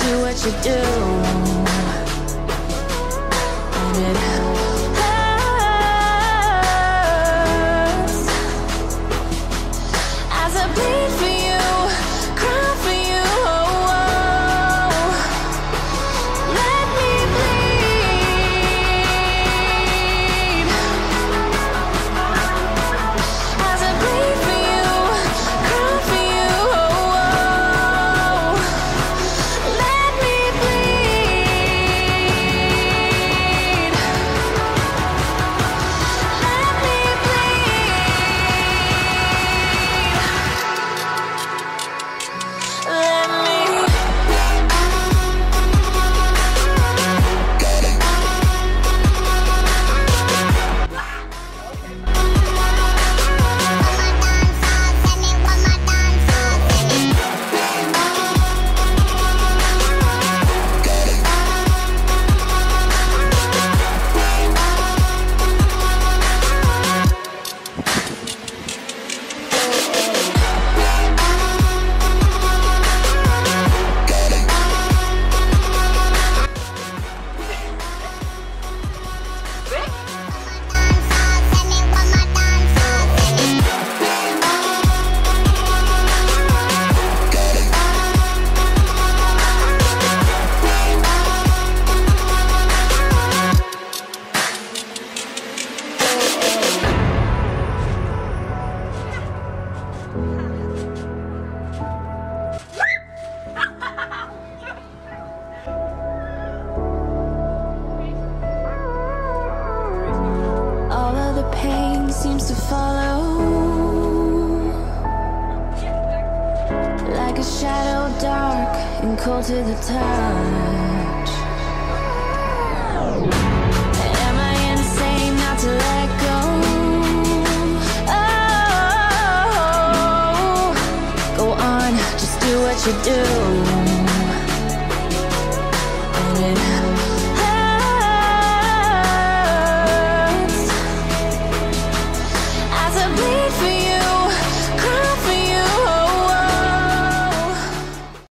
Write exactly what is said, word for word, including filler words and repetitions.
do what you do. And it hurts as I bleed for you, cry for you. Oh, oh. Let me bleed as I bleed for you, cry for you. Oh, oh. Let me bleed. Let me bleed. Let me. All of the pain seems to follow like a shadow, dark and cold to the touch. Am I insane not to let go? Oh, go on, just do what you do. And it